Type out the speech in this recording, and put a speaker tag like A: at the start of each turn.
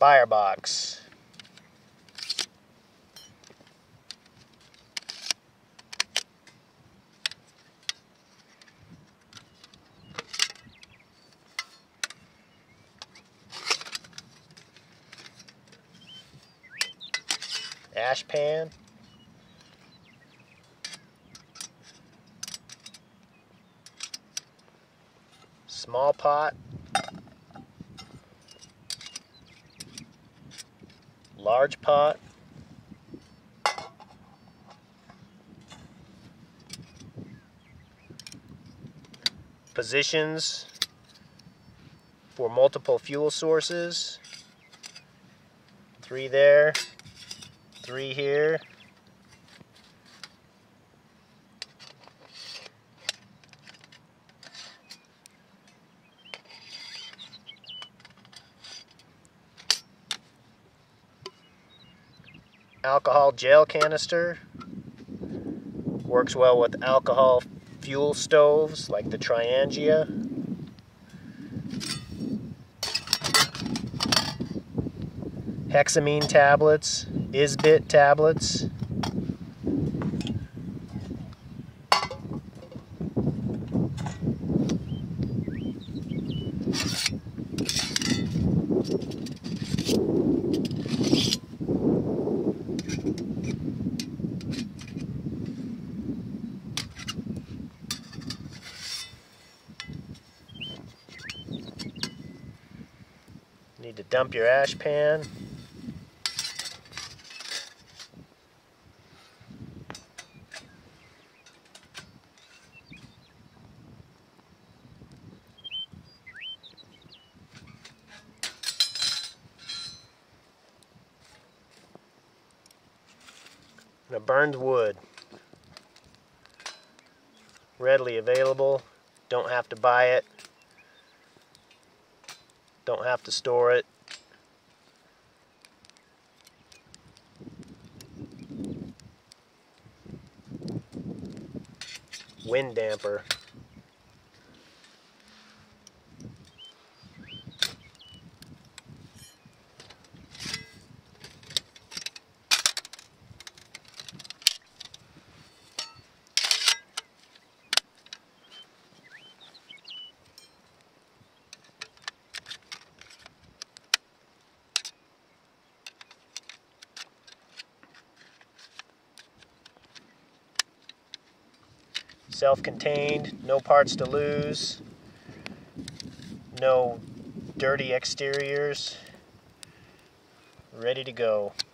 A: Firebox. Ash pan. Small pot. Large pot. Positions for multiple fuel sources. 3 there, 3 here. Alcohol gel canister. Works well with alcohol fuel stoves like the Triangia. Hexamine tablets, Isbit tablets. Need to dump your ash pan. And a burned wood. Readily available. Don't have to buy it. Don't have to store it. Wind damper. Self-contained, no parts to lose, no dirty exteriors, ready to go.